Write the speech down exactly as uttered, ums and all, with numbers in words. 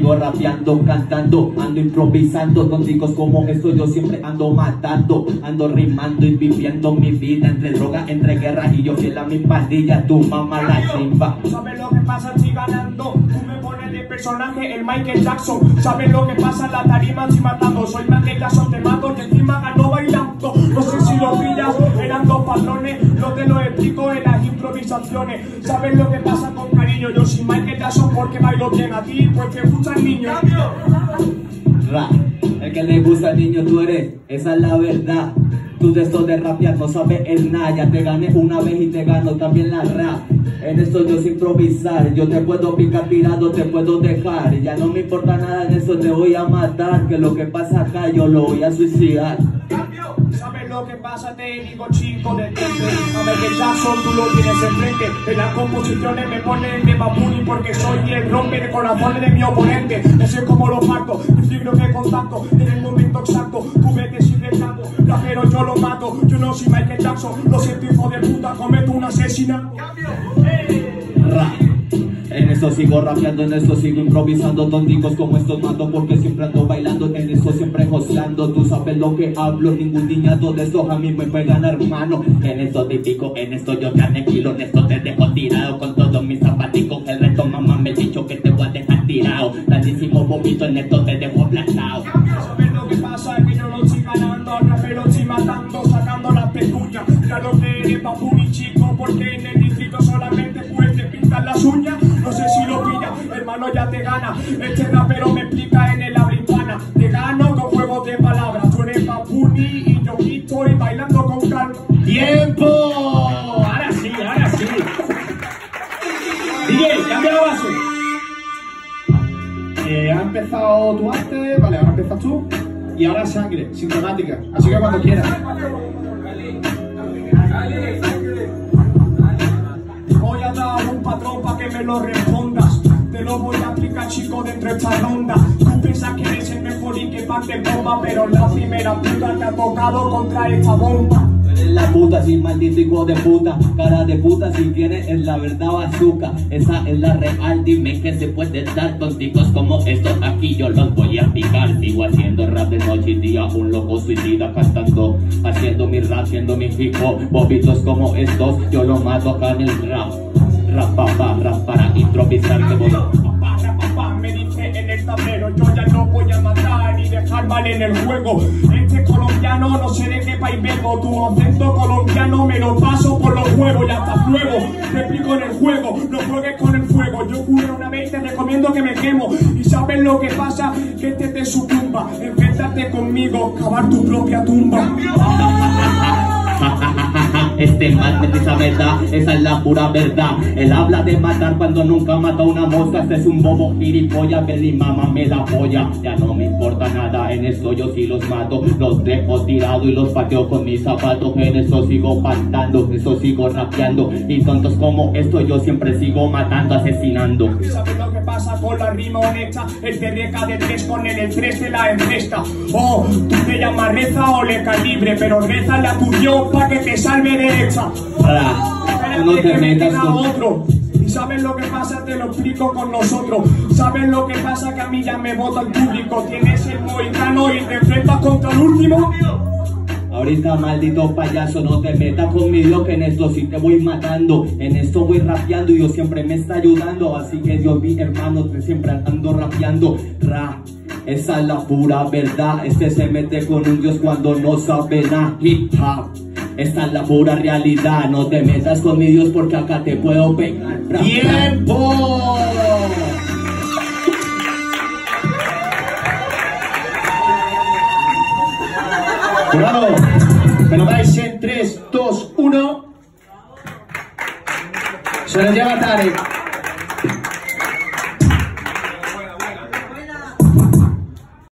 sigo rapeando, cantando, ando improvisando. Con chicos como esto yo siempre ando matando, ando rimando y viviendo mi vida entre droga, entre guerra y yo fiel a mi pandilla. Tu mamá la chimba. ¿Sabes lo que pasa? Estoy ganando. Tú me pones de personaje el Michael Jackson. ¿Sabes lo que pasa? La tarima estoy matando. Soy Michael Jackson, te mato y encima ganó bailando. No sé si lo pillas, eran dos patrones. No te lo explico en las improvisaciones. ¿Sabes lo que pasa con cariño? Yo soy Michael Jackson porque bailo bien. A ti porque gustan niños. Ra, el que le gusta al niño tú eres, esa es la verdad. Tú de esto de rapear no sabes el nada. Ya te gané una vez y te gano también la rap. En esto yo sé improvisar. Yo te puedo picar tirado, te puedo dejar. Ya no me importa nada en eso, te voy a matar. Que lo que pasa acá yo lo voy a suicidar. ¿Sabes lo que pasa? Te digo chico de frente. A ver que Jackson tú lo tienes enfrente. En las composiciones me ponen de Babuni porque soy el rompe de corazones de mi oponente. Ese es como lo parto, el signo que contacto en el momento exacto. Tú ves que sigue estando, pero yo lo mato. Yo no soy Michael Jackson, lo siento hijo de puta, cometo un asesinato. Ra. En eso sigo rapeando, en eso sigo improvisando. Tonticos como estos mato porque siempre ando bailando. En eso siempre joseando, tú sabes lo que hablo. Ningún niñato de estos a mí me pegan, hermano. En esto te pico, en esto yo te aniquilo. En esto te dejo tirado con todos mis zapaticos. El resto mamá me dicho que te voy a dejar tirado. Tantísimo vomito, en esto te dejo aplastado. ¿Sabes lo que pasa? Es que yo lo estoy ganando. Al rapero estoy matando, sacando las pezuñas. Claro que eres Babuni chico, porque en el distrito solamente pues te pintan las uñas. No sé si lo pilla, hermano, ya te gana. Este rapero me explica en el habla hispana. Te gano con juegos de palabras. Tú eres Babuni y yo aquí estoy bailando con calma. ¡Tiempo! Ahora sí, ahora sí. D J, cambia la base. Eh, ha empezado tú antes, vale, ahora empiezas tú. Y ahora sangre, sintomática. Así que cuando quieras. Voy a dar un patrón para que me lo respondas. Te lo voy a aplicar, chico, dentro de esta ronda. Tú piensas que eres el mejor y que parte el bomba, pero la primera puta te ha tocado contra esta bomba. Eres la puta, sin maldito hijo de puta. Cara de puta, si tienes es la verdad bazooka. Esa es la real, dime que se puede dar. Tonticos como estos aquí yo los voy a picar. Sigo haciendo rap de noche y día, un loco suicida cantando. Haciendo mi rap, haciendo mi hip hop. Bobitos como estos, yo lo mato acá en el rap. Rap, papá, rap para improvisar que voy a... Papá, rap, papá, me dice en el tablero. Yo ya no voy a matar ni dejar mal en el juego. Este colombiano no sé de qué país vengo. Tu acento colombiano me lo paso por los huevos. Y hasta luego, te explico en el juego. No juegues con el fuego. Yo cubro una vez, te recomiendo que me quemo. Y sabes lo que pasa, que este te sucumba. Enfréntate conmigo, cavar tu propia tumba. Este mal me dice la verdad, esa es la pura verdad. Él habla de matar cuando nunca mata una mosca. Este es un bobo gilipollas, que mi mamá me la polla. Ya no me importa nada, en esto yo sí los mato. Los dejo tirados y los pateo con mis zapatos. En eso sigo cantando, en eso sigo rapeando. Y tontos como esto yo siempre sigo matando, asesinando. ¿Sabes lo que pasa con la rima honesta? El te reca de tres con el tres de la encesta. Oh, tú te llamas reza o le calibre, pero rezale a tu Dios pa' que te salve de esa. Ahora, no te metas a con... otro. Y sabes lo que pasa, te lo explico con nosotros. Sabes lo que pasa, que a mí ya me vota el público. Tienes el mohicano y te enfrentas contra el último. Ahorita maldito payaso, no te metas conmigo, que en esto sí te voy matando. En esto voy rapeando y yo siempre me está ayudando. Así que Dios mi hermano, te siempre ando rapeando. Ra, esa es la pura verdad. Este se mete con un Dios cuando no sabe nada. Hip hop, esta es la pura realidad. No te metas con mi Dios porque acá te puedo pegar. ¡Tiempo! Jurado, me lo dais en tres, dos, uno. Se lo lleva Tarek.